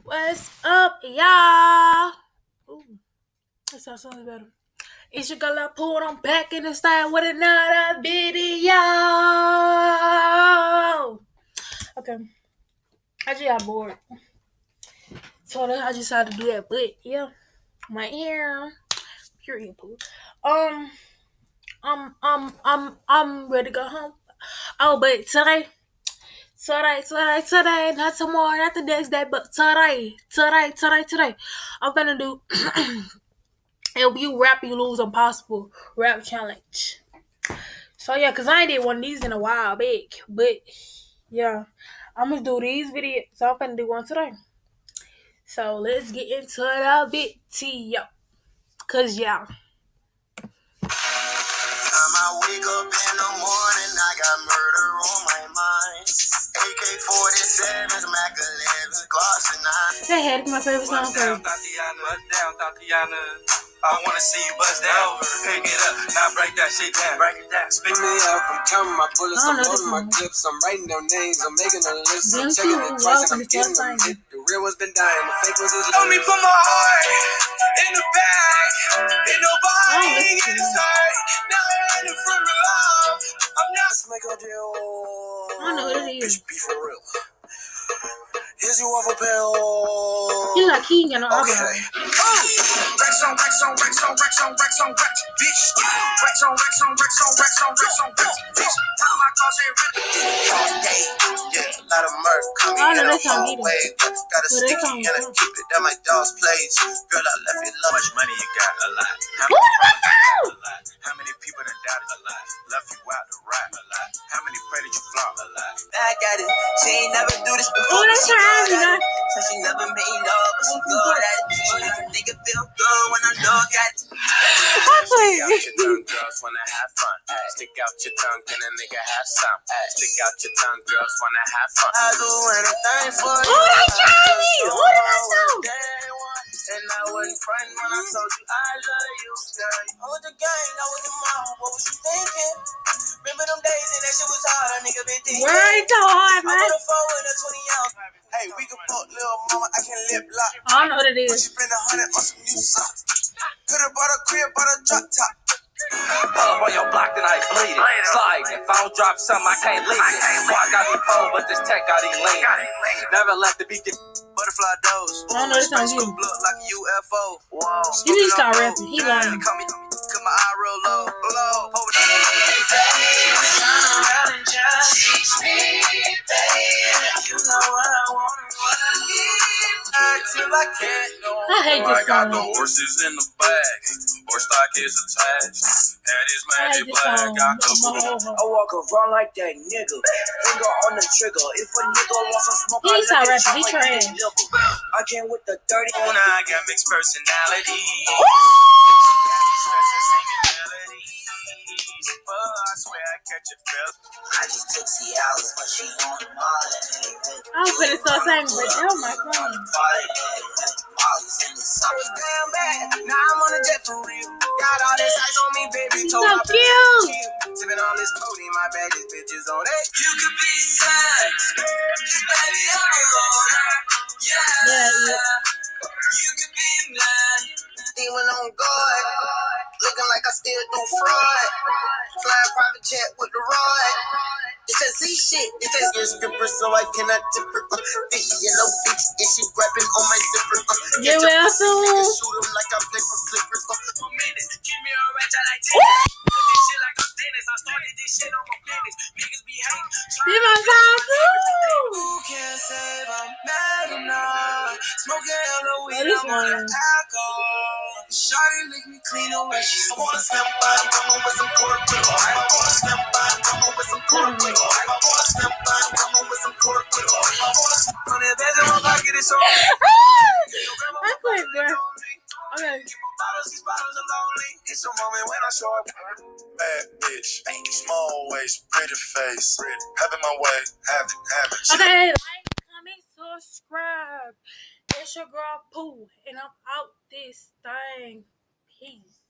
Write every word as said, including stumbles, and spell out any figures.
What's up, y'all? Ooh, that sounds so much better. It's your girl Pooh, and I'm back in the style with another video. Okay, I just got bored, so I just decided to do that. But yeah, my ear, period, Pooh. Um, um, um, um, I'm ready to go home. Oh, but today. Today, today, today, not tomorrow, not the next day, but today, today, today, today, I'm gonna do if you rap, you lose impossible rap challenge. So yeah, cause I ain't did one of these in a while, big, but yeah, I'm gonna do these videos. So I'm gonna do one today. So let's get into the video, cause yeah. Time I wake up in the morning, I got murder on my mind. A K forty-sevens, Mac elevens, Gloss and nine. That had to be my favorite song Bust down, first. Tatiana. Bust down, Tatiana. I wanna see you bust down. Pick it up, now break that shit down. Break it down. Spit me up, I'm counting my bullets, I I'm don't know this loading my song. clips, I'm writing down names, I'm making a list, I'm Them checking two it twice, walking and I'm is getting them just hit. The real one's been dying, the fake ones is Let me put my heart in the bag. Ain't nobody Oh, listen to getting that. hurt. Now I'm running from the love. I'm not. Let's make a deal. I don't know what it is. Bitch, be for real. Here's you off a pill. He like he ain't got no Okay. eyebrows. Rex on Rex on Rex on Rex on Rex on Rex, bitch. Rex on Rex on Rex on Rex on Rex on Rex, bitch. Tell my cause ain't All day, yeah, a lot of murk coming I don't know in a that song either. hallway. Got a But that sticky song and I is keep it at my dog's place. Girl, I left it love. much money you got? A lot. How Who many the fuck problems you got? A lot. How many people that doubted? A lot. Left you out to rap? A lot. How many pray that you flop? A lot. Back at it. She ain't never do this Oh, before. that's She her good you at know. it. So she never made love, but she good at it. She make a nigga feel good when I look at it. Actually, Stick out your tongue, girls wanna have fun. Stick out your tongue, can a nigga have some? Stick out your tongue, girls wanna have fun. I do anything for you. oh, they trying me. What did I song? And I wasn't frightened when I told you I love you, girl. I was the gang, I was the mom. What was you thinking? Remember them days and that shit was hard, a nigga been thinking. Word so hard, I man. put a four in a twenty ounce. Hey, we can fuck little mama, I can lip lock. I don't know what it But is. she spend a hundred on some new socks. Could've bought a crib, bought a drop top. Pull up on your block, then I bleed it. Slide. If I don't drop something, I can't leave it. Squad got me cold, but this tech got him lean. Never let the beat get. Butterfly dose. I don't know this song Space either. coupe look like a U F O. Whoa. You need to start rapping. He lying. Call me, cut my eye real low, low. Over I can't no I hate more. I this got the song. horses in the bag. Horse stock is attached. And his I hate magic this black. song. Got the I walk around like that nigga. Finger on the trigger. If a nigga wants some smoke, He I ain't start let it rapping. He jump like trash. a nigga. I came with the thirty. Now I got mixed personality. I swear I catch a fell. I just took Cialis, but she on the molly. I'm finna start singing, but oh my god. Molly's in the summer. Damn bad. Now I'm on a jet for real. Got all this ice on me, baby. He's Told so my cute. bitch, sipping on this codeine, my baddest bitches on it. You could be sad, cause baby I'm a loner. Yeah, Yeah, yeah. you could be mad. Stealing on guard, looking like I still do fraud. Flying private jet with the rod. It's that Z shit. It's that your stripper, so I cannot tip her. Uh, big yellow bitch, and she grabbing on my zipper. Uh, Yeah, catch a well, pussy, so- nigga, shoot him like I play for Clippers. Uh, Two minutes, give me a ratchet like tennis. Put this shit like I'm Dennis. I started this shit on my business. Niggas be hating. This my song too. Who can't save? I'm mad enough. Smoking hella Oh, weed, this I'm on one. alcohol. Shawty lick me clean away. She I wanna snap by, come on with some cornbread. I wanna snap by, come on with some cornbread. I wanna snap by, come on with some cornbread. I wanna snap on that bed in my pocket, it's on. I quit, bro. Okay. It's a moment when I show up. Bad bitch, small waist, pretty face. Having my way, have it, have it. Okay, like, comment, subscribe. It's your girl Pooh, and I'm out this thing. Peace.